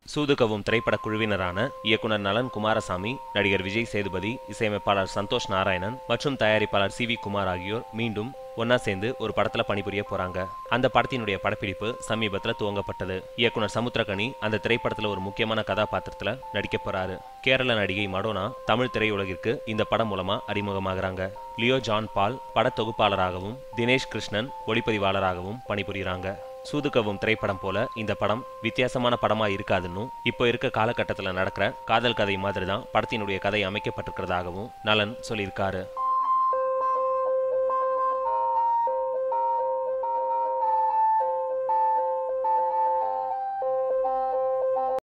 சூதுகவும் திரைப்பட குழுவினரான இயக்குனர் நலன் குமாரசாமி, நடிகர் விஜய் சேதுபதி, இசையமைப்பாளர் சந்தோஷ் நாராயணன் மற்றும் தயாரிப்பாளர் சி.வி. குமார் ஆகியோர் மீண்டும் ஒன்னா சேர்ந்து ஒரு படத்துல பணிபுரிய போறாங்க. அந்த படத்தினுடைய படப்பிடிப்பு சமீபத்துல துவங்கப்பட்டது. இயக்குனர் சமுத்திரகனி அந்த திரைப்படத்துல ஒரு முக்கியமான கதாபாத்திரத்துல நடிக்க போறாரு. கேரள நடிகை மடோனா தமிழ் திரையுலகிற்கு இந்த படம் மூலமா அறிமுகமாகறாங்க. லியோ ஜான் பால் பட தொகுப்பாளராகவும், தினேஷ் கிருஷ்ணன் ஒளிப்பதிவாளராகவும் பணிபுரிகிறாங்க. சூதுகவும் திரைப்படம் போல இந்த படம் வித்தியாசமான படமா இருக்காதுன்னு, இப்போ இருக்க காலகட்டத்தில் நடக்கிற காதல் கதை மாதிரி தான் படத்தினுடைய கதை அமைக்கப்பட்டிருக்கிறதாகவும் நலன் சொல்லியிருக்காரு.